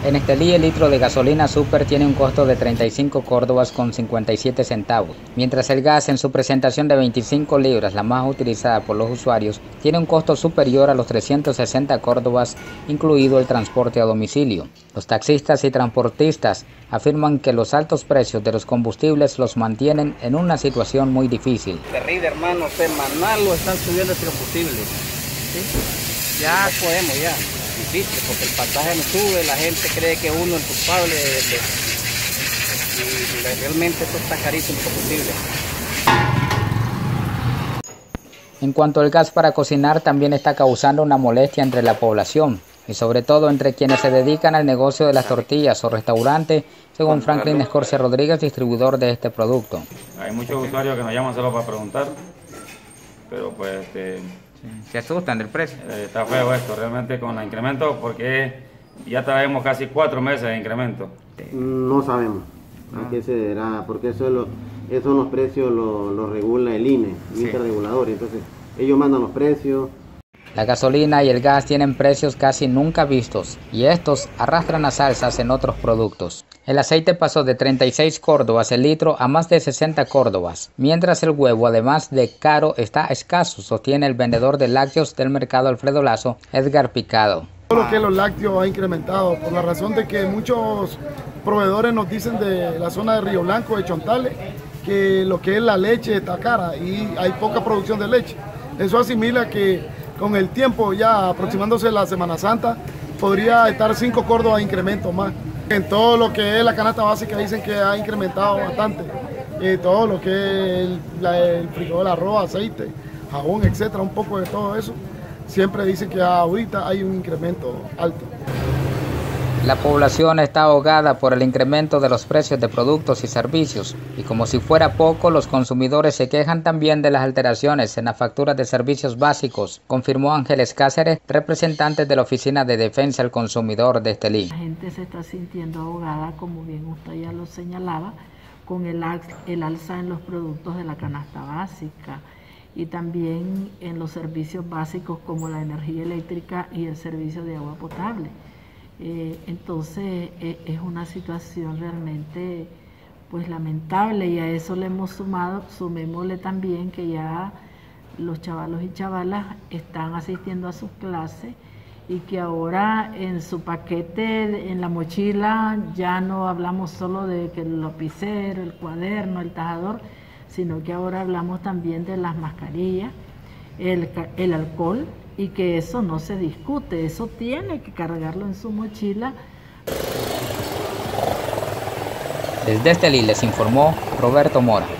En Estelí, el litro de gasolina super tiene un costo de 35 córdobas con 57 centavos, mientras el gas en su presentación de 25 libras, la más utilizada por los usuarios, tiene un costo superior a los 360 córdobas, incluido el transporte a domicilio. Los taxistas y transportistas afirman que los altos precios de los combustibles los mantienen en una situación muy difícil. Terrible, hermano, semanal lo están subiendo el combustible. ¿Sí? Ya no podemos ya. Difícil, porque el pasaje no sube, la gente cree que uno es culpable y realmente esto está carísimo el combustible. En cuanto al gas para cocinar, también está causando una molestia entre la población y sobre todo entre quienes se dedican al negocio de las tortillas o restaurantes, según Franklin Escorcia Rodríguez, distribuidor de este producto. Hay muchos usuarios que nos llaman solo para preguntar, pero pues ¿se asustan del precio? Está feo esto, realmente con el incremento, porque ya traemos casi 4 meses de incremento. No sabemos a qué se deberá, porque esos los precios los regula el INE, el interregulador, entonces ellos mandan los precios. La gasolina y el gas tienen precios casi nunca vistos y estos arrastran a alzas en otros productos. El aceite pasó de 36 córdobas el litro a más de 60 córdobas, mientras el huevo, además de caro, está escaso, sostiene el vendedor de lácteos del mercado Alfredo Lazo, Edgar Picado. Todo lo que es los lácteos ha incrementado por la razón de que muchos proveedores nos dicen de la zona de Río Blanco, de Chontales, que lo que es la leche está cara y hay poca producción de leche. Eso asimila que con el tiempo, ya aproximándose la Semana Santa, podría estar 5 córdobas de incremento más. En todo lo que es la canasta básica dicen que ha incrementado bastante. Todo lo que es el frijol, arroz, aceite, jabón, etcétera, un poco de todo eso. Siempre dicen que ahorita hay un incremento alto. La población está ahogada por el incremento de los precios de productos y servicios, y como si fuera poco, los consumidores se quejan también de las alteraciones en las facturas de servicios básicos, confirmó Ángeles Cáceres, representante de la Oficina de Defensa del Consumidor de Estelí. La gente se está sintiendo ahogada, como bien usted ya lo señalaba, con el alza en los productos de la canasta básica y también en los servicios básicos como la energía eléctrica y el servicio de agua potable. Entonces es una situación realmente pues lamentable, y a eso le hemos sumémosle también que ya los chavalos y chavalas están asistiendo a sus clases y que ahora en su paquete, en la mochila, ya no hablamos solo de que el lapicero, el cuaderno, el tajador, sino que ahora hablamos también de las mascarillas, el alcohol, y que eso no se discute, eso tiene que cargarlo en su mochila. Desde Estelí les informó Roberto Mora.